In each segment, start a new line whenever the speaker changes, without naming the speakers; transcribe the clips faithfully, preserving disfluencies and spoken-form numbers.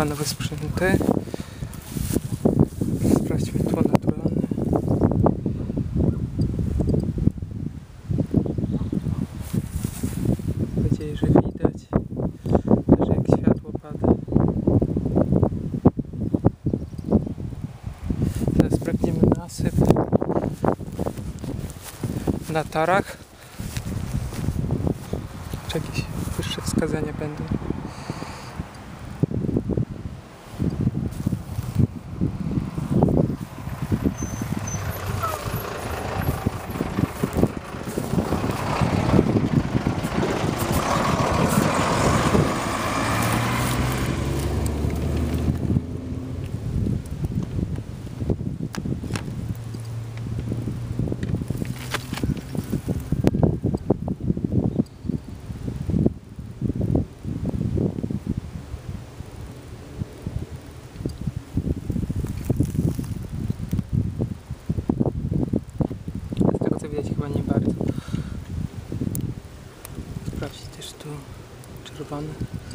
nowe sprzęty. Sprawdźmy tło naturalne. Mam nadzieję, że widać, że jak światło pada. Teraz sprawdzimy nasyp na torach. Czy jakieś wyższe wskazania będą? Widać chyba nie bardzo. Sprawdź też tu czerwony.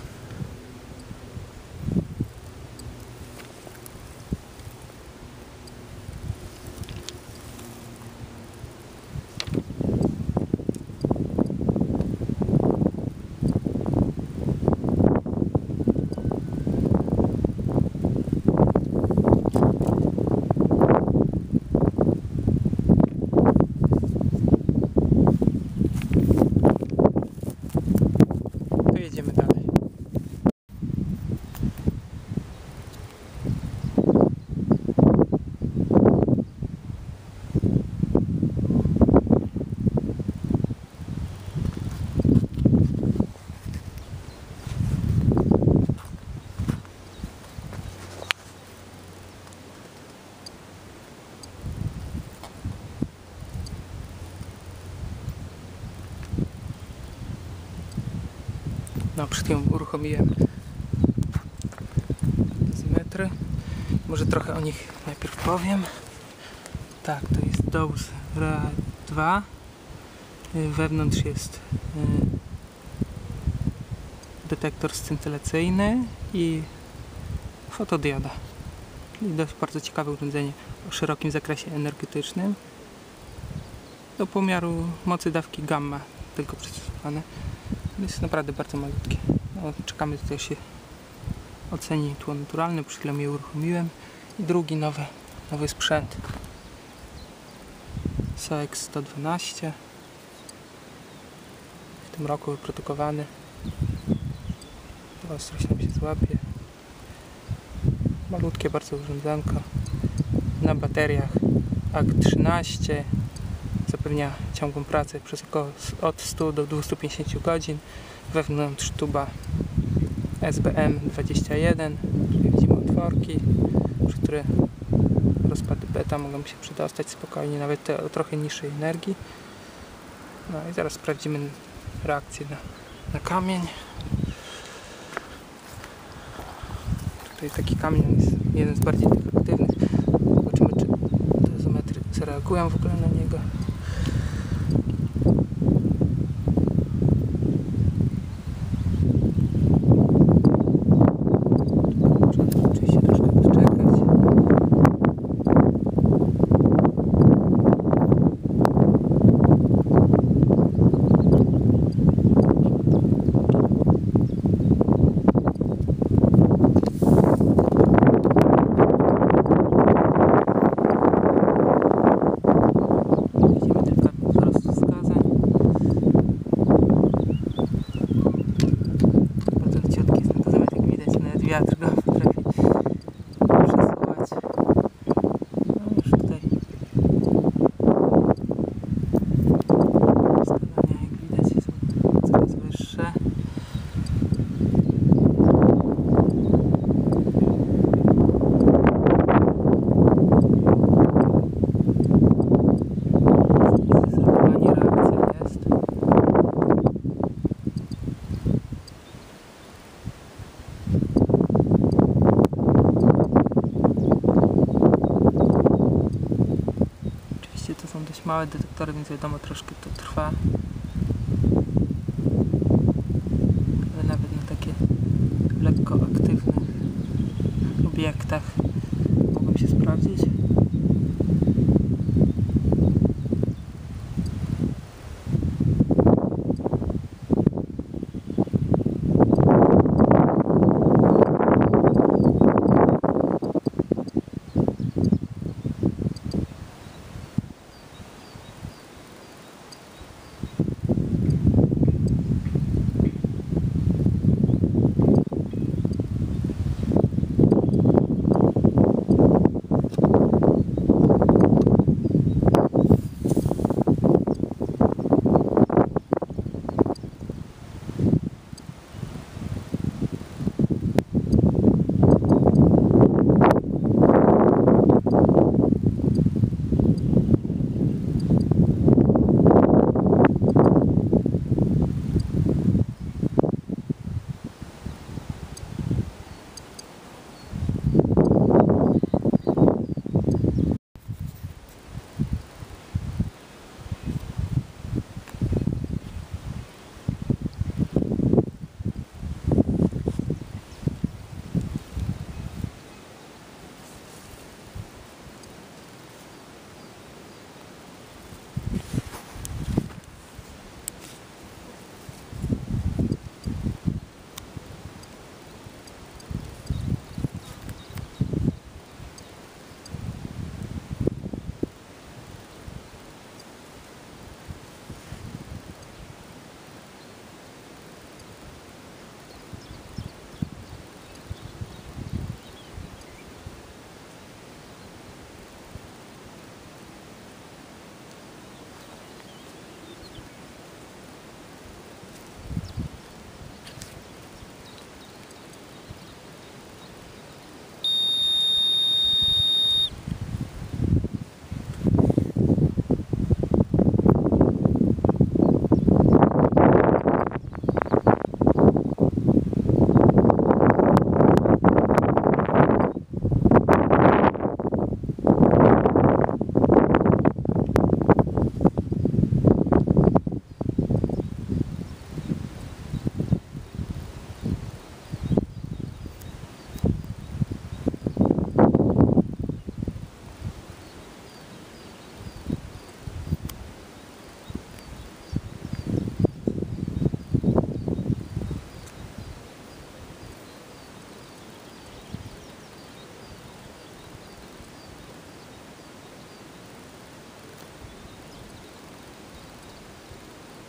Jedziemy dalej. No, przed chwilą uruchomiłem dozymetry. Może trochę o nich najpierw powiem. Tak, to jest Dose R A dwa. Wewnątrz jest detektor scintylacyjny i fotodioda. I dość bardzo ciekawe urządzenie o szerokim zakresie energetycznym. Do pomiaru mocy dawki gamma tylko przystosowane. Jest naprawdę bardzo malutkie. No, czekamy, tutaj się oceni tło naturalne, przed chwilą je uruchomiłem. I drugi nowy, nowy sprzęt S O X sto dwanaście, w tym roku wyprodukowany. Ostrość nam się złapie. Malutkie bardzo urządzonko na bateriach A G trzynaście. Zapewnia ciągłą pracę przez około od stu do dwustu pięćdziesięciu godzin. Wewnątrz tuba S B M dwadzieścia jeden. Tutaj widzimy otworki, przy które rozpady beta mogą się przedostać spokojnie, nawet te o trochę niższej energii. No i zaraz sprawdzimy reakcję na, na kamień. Tutaj taki kamień jest jeden z bardziej aktywnych. Zobaczymy, czy dozometry zareagują w ogóle na niego. Wiatr go potrafi przesuwać. No już tutaj wskazania, jak widać, są coraz wyższe. Zdecydowanie reakcja jest. To są dość małe detektory, więc wiadomo, troszkę to trwa. Ale nawet na takie lekko aktywne testach mogą się sprawdzić.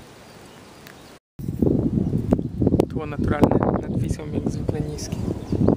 Tło naturalne nad Wisłą jak zwykle niskie.